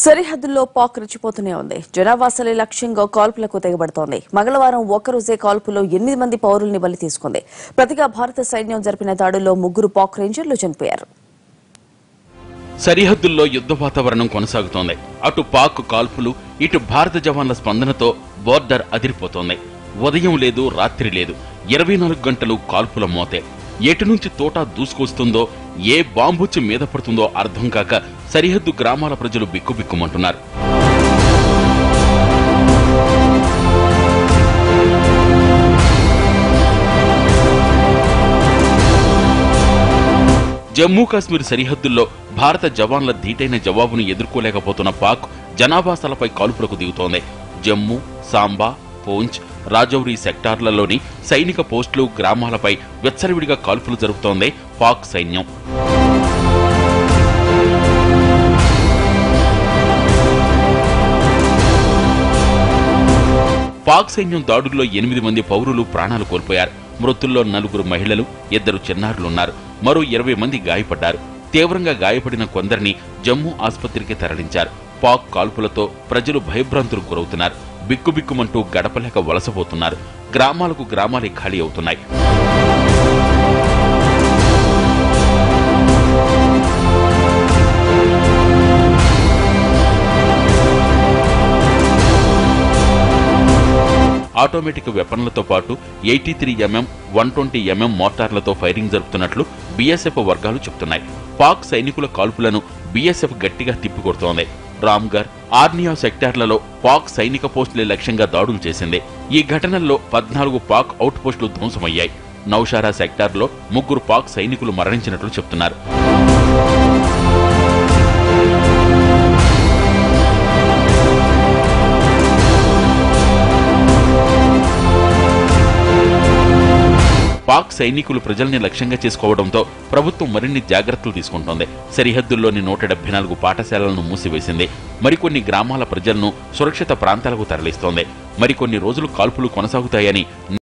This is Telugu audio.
సరిహద్దుల్లో పాక్ రెచ్చిపోతూనే ఉంది. జనావాసాలే లక్ష్యంగా కాల్పులకు తెగబడుతోంది. మంగళవారం ఒక్కరోజే కాల్పులో 8 మంది పౌరుల్ని బలి తీసుకుంది. ప్రతిగా భారత సైన్యం జరిపిన దాడుల్లో 3 పాక్ రేంజర్లు చనిపోయారు. సరిహద్దుల్లో యుద్ధ వాతావరణం కొనసాగుతోంది. అటు పాక్ కాల్పులు, ఇటు భారత జవాన్ల స్పందనతో బోర్డర్ అదిరిపోతోంది. ఉదయం లేదు, రాత్రి లేదు, 24 గంటలు కాల్పుల మోతే. ఎటు నుంచి తోటా దూసుకొస్తుందో, ఏ బాంబుచ్చి మీద పడుతుందో అర్థం కాక సరిహద్దు గ్రామాల ప్రజలు బిక్కుబిక్కుమంటున్నారు. జమ్మూ కాశ్మీర్ సరిహద్దుల్లో భారత జవాన్ల ధీటైన జవాబును ఎదుర్కోలేకపోతున్న పాక్ జనావాసాలపై కాల్పులకు దిగుతోంది. జమ్మూ, సాంబా, పూంచ్, రాజౌరి సెక్టార్లలోని సైనిక పోస్టులు, గ్రామాలపై వెచ్చరివిడిగా కాల్పులు జరుపుతోంది పాక్ సైన్యం. పాక్ సైన్యం దాడుల్లో 8 మంది పౌరులు ప్రాణాలు కోల్పోయారు. మృతుల్లో 4 మహిళలు, 2 చిన్నారులున్నారు. మరో 20 మంది గాయపడ్డారు. తీవ్రంగా గాయపడిన కొందరిని జమ్మూ ఆసుపత్రికి తరలించారు. పాక్ కాల్పులతో ప్రజలు భయభ్రాంతులకు గురవుతున్నారు. బిక్కుబిక్కుమంటూ గడపలేక వలసపోతున్నారు. గ్రామాలకు గ్రామాలే ఖాళీ అవుతున్నాయి. ఆటోమేటిక్ వెపన్లతో పాటు 83mm, 120mm మోటార్లతో ఫైరింగ్ జరుపుతున్నట్లు బీఎస్ఎఫ్ వర్గాలు చెబుతున్నాయి. పాక్ సైనికుల కాల్పులను బీఎస్ఎఫ్ గట్టిగా తిప్పికొడుతోంది. రామ్గర్, ఆర్నియా సెక్టార్లలో పాక్ సైనిక పోస్టులే లక్ష్యంగా దాడులు చేసింది. ఈ ఘటనల్లో 14 పాక్ అవుట్ పోస్టులు ధ్వంసమయ్యాయి. నౌషారా సెక్టార్లో 3 పాక్ సైనికులు మరణించినట్లు చెబుతున్నారు. పాక్ సైనికులు ప్రజల్ని లక్ష్యంగా చేసుకోవడంతో ప్రభుత్వం మరిన్ని జాగ్రత్తలు తీసుకుంటోంది. సరిహద్దుల్లోని 174 పాఠశాలలను మూసివేసింది. మరికొన్ని గ్రామాల ప్రజలను సురక్షిత ప్రాంతాలకు తరలిస్తోంది. మరికొన్ని రోజులు కాల్పులు కొనసాగుతాయని